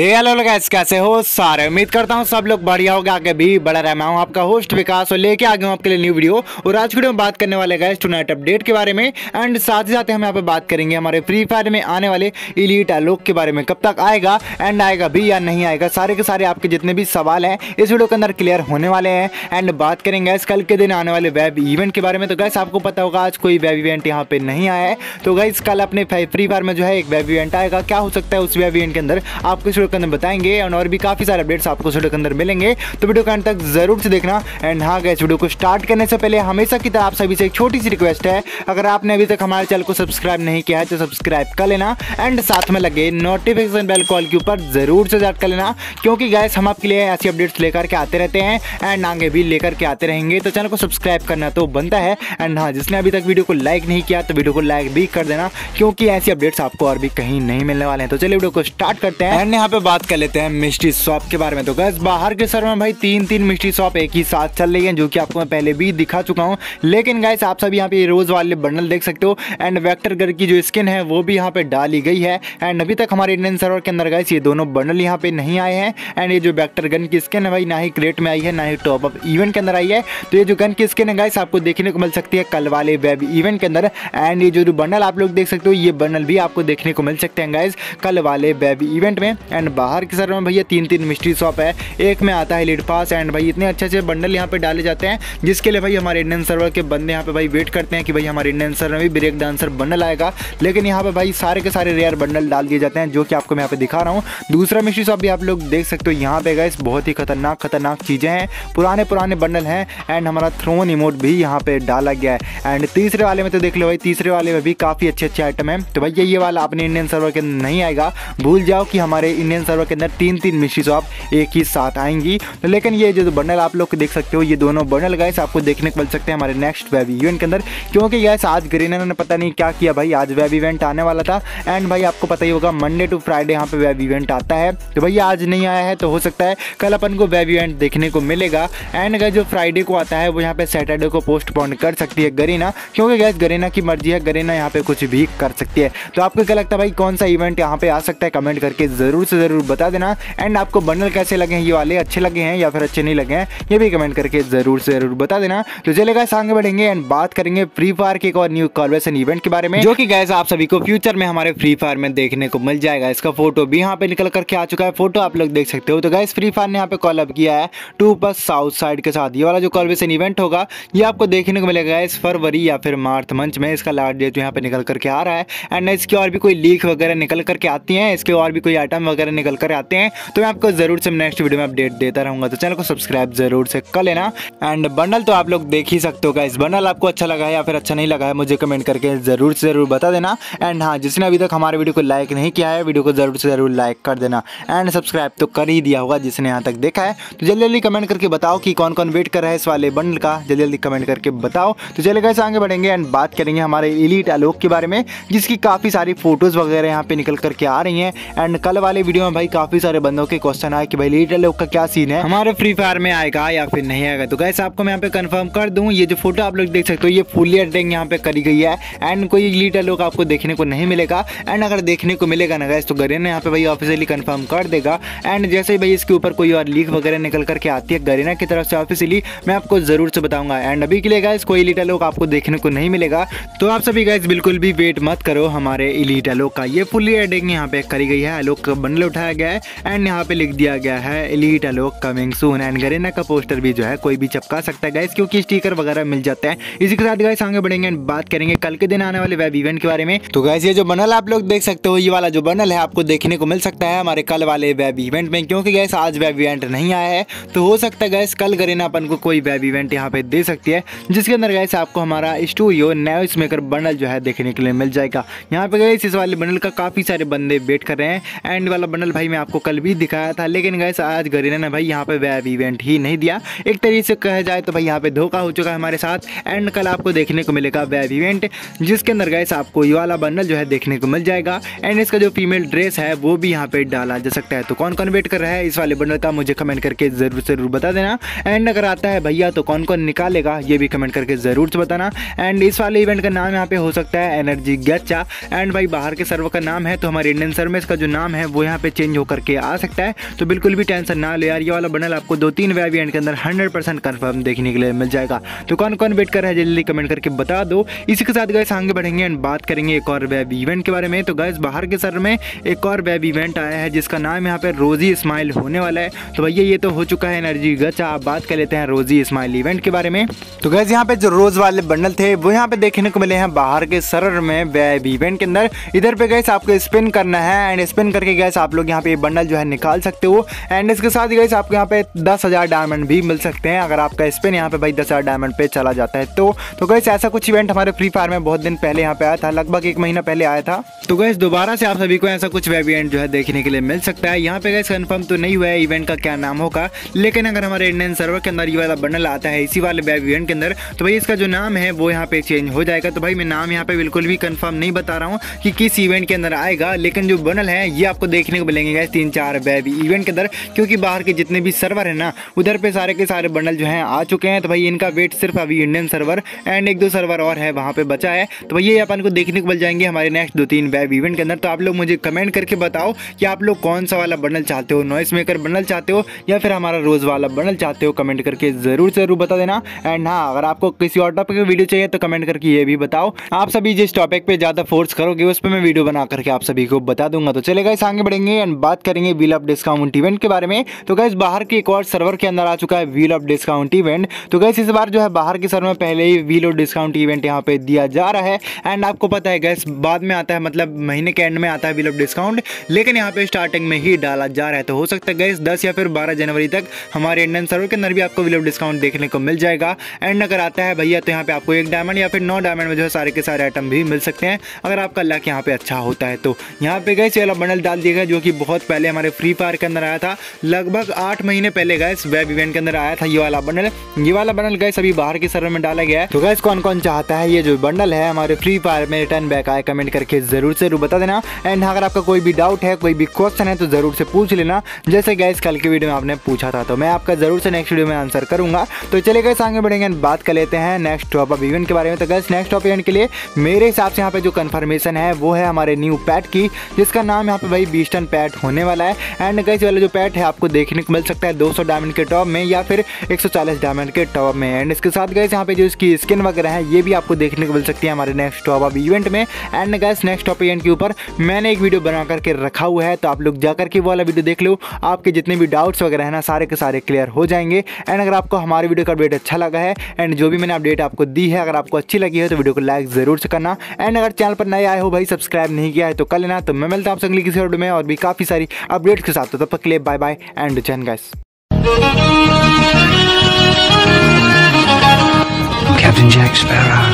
Hello guys, कैसे हो सारे। उम्मीद करता हूँ सब लोग बढ़िया होगा, आगे भी बढ़ा रहा। मैं हूँ आपका होस्ट विकास और लेके आ गया हूँ आपके लिए न्यू वीडियो। और आज की वीडियो में बात करने वाले गाइस टुनाइट अपडेट के बारे में एंड साथ ही साथ हम यहाँ पे बात करेंगे हमारे फ्री फायर में आने वाले इलीट आलोक के बारे में, कब तक आएगा एंड आएगा भी या नहीं आएगा। सारे के सारे आपके जितने भी सवाल हैं इस वीडियो के अंदर क्लियर होने वाले हैं। एंड बात करेंगे गाइस कल के दिन आने वाले वेब इवेंट के बारे में। तो गाइस आपको पता होगा आज कोई वेब इवेंट यहाँ पे नहीं आया है, तो गाइस कल अपने फ्री फायर में जो है एक वेब इवेंट आएगा। क्या हो सकता है उस वेब इवेंट के अंदर आपको इस वीडियो के अंदर बताएंगे और भी काफी सारे अपडेट्स आपको वीडियो के अंदर मिलेंगे, तो वीडियो का अंत तक जरूर से देखना। एंड हाँ गाइस, वीडियो को स्टार्ट करने से पहले हमेशा की तरह आप सभी से एक छोटी सी रिक्वेस्ट है, अगर आपने अभी तक हमारे चैनल को सब्सक्राइब नहीं किया है तो सब्सक्राइब कर लेना एंड साथ में लगे नोटिफिकेशन बेल कॉल के ऊपर जरूर से सेट कर लेना, क्योंकि गाइस हम आपके लिए ऐसी अपडेट्स लेकर के आते रहते हैं एंड आगे भी लेकर के आते रहेंगे। तो चैनल को सब्सक्राइब करना तो बनता है। एंड हाँ, जिसने अभी तक वीडियो को लाइक नहीं किया तो वीडियो को लाइक भी कर देना, क्योंकि ऐसी अपडेट्स आपको और भी कहीं नहीं मिलने वाले हैं। तो चलिए वीडियो को स्टार्ट करते हैं एंड यहाँ पे बात कर लेते हैं मिस्ट्री शॉप के बारे में। तो गाइस बाहर के सर्वर में भाई तीन मिस्ट्री शॉप एक ही साथ चल रही है, जो कि आपको मैं पहले भी दिखा चुका हूं। लेकिन गाइस आप सब यहाँ पे रोज वाले बंडल देख सकते हो एंड वेक्टर गर की जो स्किन है वो भी यहाँ पे डाली गई है। एंड अभी तक हमारे इंडियन सर्वर के अंदर गाइस ये दोनों बंडल यहाँ पे नहीं आए हैं। एंड ये जो वेक्टर गन की स्किन है भाई ना ही क्रेट में आई है ना ही टॉप अप इवेंट के अंदर आई है। तो ये जो गन की स्किन है गाइस आपको देखने को मिल सकती है कल वाले वेब इवेंट के अंदर। एंड ये जो बंडल आप लोग देख सकते हो ये बंडल भी आपको देखने को मिल सकते हैं गाइस कल वाले वेब इवेंट में। एंड बाहर के सर्वर में भैया तीन मिस्ट्री शॉप है, एक में आता है लीड पास। एंड भाई इतने अच्छे बंडल यहाँ पे डाले जाते हैं, जिसके लिए भाई हमारे इंडियन सर्वर के बंदे यहाँ पे भाई वेट करते हैं कि भाई हमारे इंडियन सर्वर में भी ब्रेक डांसर बंडल आएगा। लेकिन यहाँ पे भाई सारे के सारे रेयर बंडल डाल दिए जाते हैं, जो कि आपको मैं यहाँ पे दिखा रहा हूँ। दूसरा मिस्ट्री शॉप भी आप लोग देख सकते हो, यहाँ पे गाइस बहुत ही खतरनाक चीजें हैं, पुराने बंडल हैं। एंड हमारा थ्रोन इमोट भी यहाँ पे डाला गया है। एंड तीसरे वाले में तो देख लो भाई, तीसरे वाले में भी काफी अच्छे आइटम है। तो भाई ये वाला अपने इंडियन सर्वर के अंदर नहीं आएगा, भूल जाओ कि हमारे इंडियन सर्वर के अंदर तीन मिस्ट्री शॉप एक ही साथ आएंगी। तो लेकिन ये जो बंडल आप लोग देख सकते हो, ये दोनों बंडल गाइस आपको देखने को मिल सकते हैं हमारे नेक्स्ट वेब इवेंट के अंदर, क्योंकि गाइस आज गरीना ने पता नहीं क्या किया भाई, आज वेब इवेंट आने वाला था। एंड भाई आपको पता ही होगा मंडे टू फ्राइडे यहाँ पे वेब इवेंट आता है, तो भैया आज नहीं आया है, तो हो सकता है कल अपन को वेब इवेंट देखने को मिलेगा। एंड गाइस जो फ्राइडे को आता है वो यहाँ पे सैटरडे को पोस्टपोन कर सकती है गरीना, क्योंकि गाइस गरीना की मर्जी है, गरीना यहाँ पे कुछ भी कर सकती है। तो आपको क्या लगता है भाई कौन सा इवेंट यहाँ पे आ सकता है, कमेंट करके जरूर से जरूर बता देना। एंड आपको बंडल कैसे लगे हैं, ये वाले अच्छे लगे हैं या फिर अच्छे नहीं लगे हैं, ये भी कमेंट करके जरूर से जरूर बता देना। तो चलिए गाइस आगे बढ़ेंगे एंड बात करेंगे फ्री फायर के एक और न्यू कॉलवेशन इवेंट के बारे में, जो कि गाइस आप सभी को फ्यूचर में हमारे फ्री फायर में देखने को मिल जाएगा। इसका फोटो भी यहाँ पे निकल करके आ चुका है, फोटो आप लोग देख सकते हो। तो गाइस फ्री फायर ने यहाँ पे कॉलअप किया है 2+ साउथ साइड के साथ। ये वाला जो कॉलवेशन इवेंट होगा ये आपको देखने को मिलेगा इस फरवरी या फिर मार्च मंथ में। इसका लास्ट डेट यहाँ पे निकल करके आ रहा है। एंड इसकी और भी कोई लीक वगैरह निकल करके आती है, इसके और भी कोई आइटम वगैरह निकल कर आते हैं, तो मैं आपको जरूर से नेक्स्ट वीडियो में अपडेट देता रहूंगा। तो चैनल को सब्सक्राइब जरूर से कर लेना। एंड बंडल तो आप लोग देख ही सकते हो गाइस, बंडल आपको अच्छा लगा है या फिर अच्छा नहीं लगा है मुझे कमेंट करके जरूर से जरूर बता देना। एंड हाँ, जिसने अभी तक हमारे वीडियो को लाइक नहीं किया है वीडियो को जरूर से जरूर लाइक कर देना। एंड सब्सक्राइब तो कर ही दिया होगा जिसने यहाँ तक देखा है। तो जल्दी कमेंट करके बताओ कि कौन कौन वेट कर रहा है इस वाले बंडल का, जल्दी कमेंट करके बताओ। तो चलिए गाइस आगे बढ़ेंगे एंड बात करेंगे हमारे इलीट आलोक के बारे में, जिसकी काफी सारी फोटोज वगैरह यहाँ पे निकल करके आ रही हैं। एंड कल वाले वीडियो में भाई काफी सारे बंदों के क्वेश्चन आए कि भाई इलीट आलोक का क्या सीन है, हमारे फ्री फायर में आएगा या फिर नहीं आएगा। तो गाइस आपको मैं यहाँ पे कंफर्म कर दूं, ये जो फोटो आप लोग देख सकते हो ये फुली एडिटिंग यहाँ पे करी गई है। एंड कोई इलीट आलोक आपको देखने को नहीं मिलेगा। एंड अगर देखने को मिलेगा ना गाइस तो गरीना यहाँ पे भाई ऑफिशियली कंफर्म कर देगा। एंड जैसे ही भाई इसके ऊपर कोई और लीक वगैरह निकल करके आती है गरीना की तरफ से ऑफिशियली, मैं आपको जरूर से बताऊंगा। एंड अभी के लिए गाइस कोई इलीट आलोक आपको देखने को नहीं मिलेगा, तो आप सभी गाइस बिल्कुल भी वेट मत करो हमारे इलीट आलोक का। ये फुली एडिटिंग यहाँ पे करी गई है, आलोक का बंडल उठाया गया है एंड यहाँ पे लिख दिया गया है elite Alok coming soon. And Garena का पोस्टर भी जो है कोई भी चिपका सकता है गाइस, क्योंकि स्टिकर वगैरह मिल जाते हैं। इसी के साथ गाइस आगे बढ़ेंगे एंड बात करेंगे कल के दिन आने वाले वेब इवेंट के बारे में। तो गाइस ये जो बंडल आप लोग देख सकते हो, ये वाला जो बंडल है आपको देखने को मिल सकता है हमारे कल वाले वेब इवेंट में, क्योंकि गाइस आज वेब इवेंट नहीं आया है। तो हो सकता है गाइस कल गरीना अपन को कोई वेब इवेंट यहाँ पे दे सकती है, जिसके अंदर गाइस आपको हमारा स्टूडियो नॉइस मेकर बंडल जो है देखने के लिए मिल जाएगा। यहाँ पे गाइस इस वाले बंडल का काफी सारे बंदे वेट कर रहे हैं। एंड वाला बंडल भाई मैं आपको कल भी दिखाया था, लेकिन गाइस आज गरीना ने भाई यहाँ पे वेब इवेंट ही नहीं दिया। एक तरीके से कहा जाए तो भाई यहाँ पे धोखा हो चुका है हमारे साथ। एंड कल आपको देखने को मिलेगा वेब इवेंट, जिसके अंदर गाइस आपको ये वाला बंडल जो है देखने को मिल जाएगा। एंड इसका जो फीमेल ड्रेस है वो भी यहाँ पे डाला जा सकता है। तो कौन कौन वेट कर रहा है इस वाले बंडल का मुझे कमेंट करके जरूर बता देना। एंड अगर आता है भैया तो कौन कौन निकालेगा ये भी कमेंट करके जरूर से बताना। एंड इस वाले इवेंट का नाम यहाँ पे हो सकता है एनर्जी गच्चा। एंड भाई बाहर के सर्वर का नाम है, तो हमारे इंडियन सर्वर में इसका जो नाम है वो यहाँ पे चेंज होकर के आ सकता है। तो बिल्कुल भी टेंशन ना लो यार, ये वाला बंडल आपको 2-3 वेब इवेंट के अंदर 100% कन्फर्म देखने के लिए मिल जाएगा। तो कौन कौन वेट कर रहा है जल्दी कमेंट करके बता दो। इसी के साथ गाइस आगे बढ़ेंगे एंड बात करेंगे एक और वेब इवेंट के बारे में। तो गाइस बाहर के सर्वर में एक और वेब इवेंट आया है जिसका नाम यहाँ पे रोजी स्माइल होने वाला है। तो भैया ये तो हो चुका है एनर्जी गचा। आप बात कर लेते हैं रोजी स्माइल इवेंट के बारे में। तो गाइस यहाँ पे जो रोज वाले बंडल थे वो यहाँ पे देखने को मिले हैं बाहर के सर्वर में वेब इवेंट के अंदर। इधर पे गाइस आपको स्पिन करना है एंड स्पिन करके गाइस आप लोग यहाँ पे बंडल जो है निकाल सकते हो। एंड इसके साथ ही गाइस आपको यहाँ पे 10,000 डायमंड भी मिल सकते हैं अगर आपका स्पिन यहाँ पे भाई 10,000 डायमंड पे चला जाता है। तो गाइस ऐसा कुछ इवेंट हमारे फ्री फायर में बहुत दिन पहले यहाँ पे आया था, लगभग 1 महीना पहले आया था। तो गाइस दोबारा से आप सभी को ऐसा कुछ वेब इवेंट जो है देखने के लिए मिल सकता है। यहाँ पे गाइस कंफर्म तो नहीं हुआ है इवेंट का क्या नाम होगा, लेकिन अगर हमारे इंडियन सर्वर के अंदर ये वाला बंडल आता है इसी वाले वेब इवेंट के अंदर तो भाई इसका जो नाम है वो यहाँ पे चेंज हो जाएगा। तो भाई मैं नाम यहाँ पे बिल्कुल भी कंफर्म नहीं बता रहा हूँ कि किस इवेंट के अंदर आएगा, लेकिन जो बंडल है ये आपको देखने को मिलेंगे गाइस 3-4 वेब इवेंट के अंदर, क्योंकि बाहर के जितने भी सर्वर है ना उधर पे सारे के सारे बंडल जो हैं आ चुके हैं। तो भाई इनका वेट सिर्फ अभी इंडियन सर्वर एंड 1-2 सर्वर और है वहाँ पे बचा है। तो भाई ये अपन को देखने को मिल जाएंगे हमारे नेक्स्ट 2-3 वेब इवेंट के अंदर। तो आप लोग मुझे कमेंट करके बताओ कि आप लोग कौन सा वाला बंडल चाहते हो, नॉइस मेकर बंडल चाहते हो या फिर हमारा रोज वाला बंडल चाहते हो, कमेंट करके जरूर बता देना। एंड हाँ अगर आपको किसी और टॉपिक की वीडियो चाहिए तो कमेंट करके ये भी बताओ। आप सभी जिस टॉपिक पे ज्यादा फोर्स करोगे उस पर मैं वीडियो बना करके आप सभी को बता दूंगा। तो चलेगा इस आगे बढ़ेंगे एंड बात करेंगे व्हील ऑफ डिस्काउंट इवेंट के बारे में। तो गाइस बाहर के एक और सर्वर के अंदर आ चुका है व्हील ऑफ डिस्काउंट इवेंट। तो गाइस इस बार जो है बाहर के सर्वर में पहले ही व्हील ऑफ डिस्काउंट इवेंट यहाँ पे दिया जा रहा है एंड आपको पता है गाइस बाद में आता है, मतलब महीने के एंड में आता है व्हील ऑफ डिस्काउंट, लेकिन यहाँ पे स्टार्टिंग में ही डाला जा रहा है। तो हो सकता है गाइस 10 या फिर 12 जनवरी तक हमारे इंडियन सर्वर के अंदर भी आपको व्हील ऑफ डिस्काउंट देखने को मिल जाएगा। एंड अगर आता है भैया तो यहाँ पे आपको 1 डायमंड या फिर 9 डायमंड में जो है सारे के सारे आइटम भी मिल सकते हैं अगर आपका लक यहाँ पे अच्छा होता है। तो यहाँ पे गाइस ये वाला बंडल डाल दिया गया जो कि बहुत पहले हमारे फ्री फायर के अंदर आया था, लगभग 8 महीने पहले गाइस वेब इवेंट के अंदर आया था ये वाला बंडल। ये वाला बंडल गाइस अभी बाहर के सर्वर में डाला गया है। तो गाइस कौन कौन चाहता है ये जो बंडल है हमारे फ्री फायर में रिटर्न बैक आए, कमेंट करके जरूर से बता देना। एंड अगर आपका कोई भी डाउट है, कोई भी क्वेश्चन है तो जरूर से पूछ लेना, जैसे गाइस कल के वीडियो में आपने पूछा था, तो मैं आपका जरूर से नेक्स्ट वीडियो में आंसर करूंगा। तो चलिए गाइस आगे बढ़ेंगे बात कर लेते हैं नेक्स्ट टॉप अप इवेंट के बारे में। तो गाइस नेक्स्ट टॉप इवेंट के लिए मेरे हिसाब से यहाँ पे जो कंफर्मेशन है वो है हमारे न्यू पैट की, जिसका नाम यहाँ पे भाई बीस्टन पैट होने वाला है। एंड गाइस वाला जो पैट है आपको देखने को मिल सकता है 200 डायमंड के टॉप में या फिर 140 डायमंड के टॉप में। एंड इसके साथ गाइस यहाँ पे जो इसकी स्किन वगैरह है ये भी आपको देखने को मिल सकती है हमारे नेक्स्ट टॉप अप इवेंट में। And guys next top event के ऊपर मैंने एक वीडियो बना करके रखा हुआ है, तो आप लोग जाकर के वो वाला वीडियो देख लो, आपके जितने भी डाउट्स वगैरह है ना सारे के सारे क्लियर हो जाएंगे। एंड अगर आपको हमारे वीडियो का अपडेट अच्छा लगा है एंड जो भी मैंने अपडेट आपको दी है अगर आपको अच्छी लगी है तो वीडियो को लाइक जरूर से करना। एंड अगर चैनल पर नए आए हो भाई सब्सक्राइब नहीं किया है तो कर लेना। तो मैं मिलता हूँ आपसे अगली किसी वीडियो में और भी काफ़ी सारी अपडेट्स के साथ। तो तब तक के लिए बाय बाय एंड जय हिंद गाइस। Captain Jack Sparrow.